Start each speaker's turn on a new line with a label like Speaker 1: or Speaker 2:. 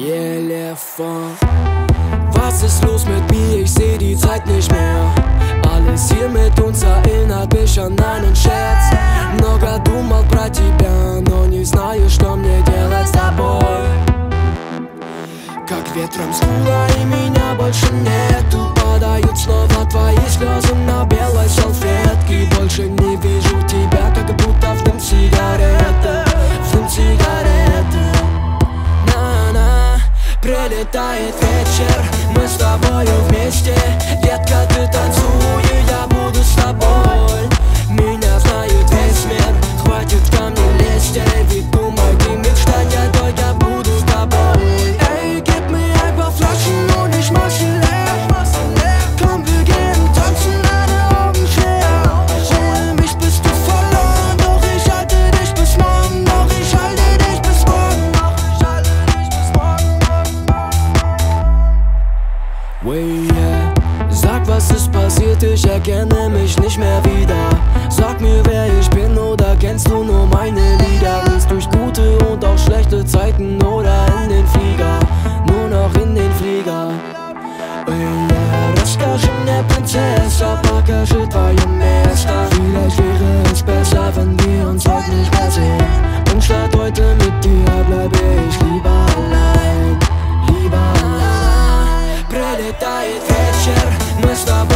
Speaker 1: Telefon. Was ist los mit mir? Ich seh die Zeit nicht mehr. Alles hier mit uns erinnert mich an einen Scherz. Много думал про тебя, но не знаю, что мне делать с тобой. Как ветром сдуло и меня больше нету. Падают снова твои слезы на белой салфетке. Больше не вижу тебя, как будто в дым сигареты. В дым сигареты. На-на. Прилетает вечер, мы с тобою вместе. Детка, ты танцуй, и я буду с тобой. Меня знает весь мир, хватит ко мне лезть. Ведь думай, ты мечтать, то я буду с тобой. Ey, gib mir ein paar Flaschen und ich mach sie leer. Komm, wir gehen tanzen, deine Augen schwer. Ohne mich bist du verloren, doch ich halte dich bis morgen. Doch ich halte dich bis morgen. Way, yeah. Sag, was ist passiert, ich erkenne mich nicht mehr wieder. Sag mir, wer ich bin, oder kennst du nur meine Lieder? Gehst durch gute und auch schlechte Zeiten oder in den Flieger, nur noch in den Flieger. Ey, yeah. Расскажи мне, принцесса, покажи твое место. Vielleicht wäre es besser, wenn wir uns heute nicht mehr sehen. Und statt heute mit dir bleibe ich lieber allein. Lieber allein. Прилетает вечер, мы с тобой